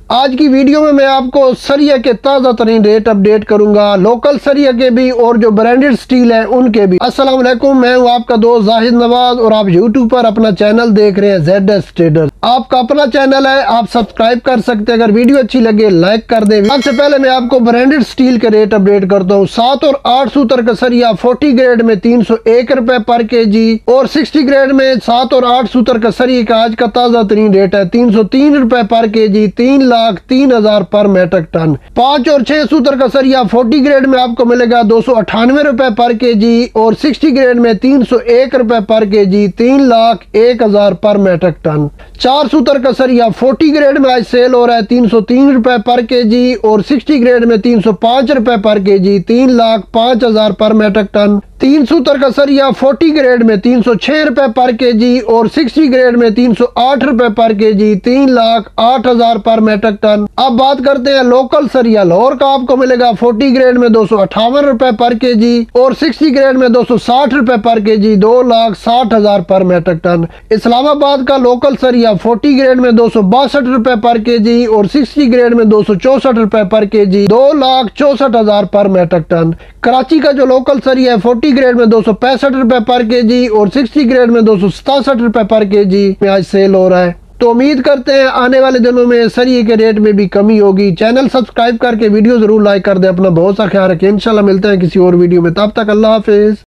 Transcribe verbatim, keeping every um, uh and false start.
आज की वीडियो में मैं आपको सरिया के ताज़ा तरीन रेट अपडेट करूंगा, लोकल सरिया के भी और जो ब्रांडेड स्टील है उनके भी। अस्सलाम वालेकुम, मैं हूं आपका दोस्त जाहिद नवाज और आप यूट्यूब पर अपना चैनल देख रहे हैं जेड एस ट्रेडर्स। आपका अपना चैनल है, आप सब्सक्राइब कर सकते हैं। अगर वीडियो अच्छी लगे लाइक कर दें। सबसे पहले मैं आपको ब्रांडेड स्टील के रेट अपडेट करता हूँ। सात और आठ सूत्र का सरिया फोर्टी ग्रेड में तीन सौ एक रुपए पर के जी और सिक्सटी ग्रेड में सात और आठ सूत्र का सरिया का आज का ताज़ा तरीन रेट है तीन सौ तीन रुपए पर के जी, तीन लाख तीन हजार पर मेट्रिक टन। पांच और छह सूत्र का सरिया फोर्टी ग्रेड में आपको मिलेगा दो सौ अठानवे रुपए पर के जी और सिक्सटी ग्रेड में तीन सौ एक रुपए पर के जी, तीन लाख एक हजार पर मेट्रिक टन। चार सूत्र का सरिया फोर्टी ग्रेड में आज सेल हो रहा है तीन सौ तीन रुपए पर के जी और सिक्सटी ग्रेड में तीन सौ पांच रुपए पर के जी, तीन लाख पांच हजार पर मेट्रिक टन। तीन सूत्र का सरिया फोर्टी ग्रेड में तीन सौ छह रुपए पर के जी और सिक्सटी ग्रेड में तीन सौ आठ रुपए पर के जी, तीन लाख आठ हजार पर मेट्रिक टन। अब बात करते हैं लोकल सरिया। लाहौर का आपको मिलेगा फोर्टी ग्रेड में दो सौ अठावन रुपए पर के जी और सिक्सटी ग्रेड में दो सौ साठ रुपए पर के जी, दो लाख साठ हजार पर मेट्रिक टन। इस्लामाबाद का लोकल सरिया फोर्टी ग्रेड में दो सौ बासठ रुपए पर के जी और सिक्सटी ग्रेड में दो सौ चौसठ रुपए पर के जी, दो लाख चौसठ हजार पर मेट्रिक टन। कराची का जो लोकल सरिया है फोर्टी ग्रेड में दो सौ पैंसठ रुपए पर के जी और सिक्सटी ग्रेड में दो सौ सतासठ रुपए पर के जी में आज सेल हो रहा है। तो उम्मीद करते हैं आने वाले दिनों में सरिये के रेट में भी कमी होगी। चैनल सब्सक्राइब करके वीडियो जरूर लाइक कर दें। अपना बहुत सा ख्याल रखें। इंशाल्लाह मिलते हैं किसी और वीडियो में, तब तक अल्लाह हाफिज।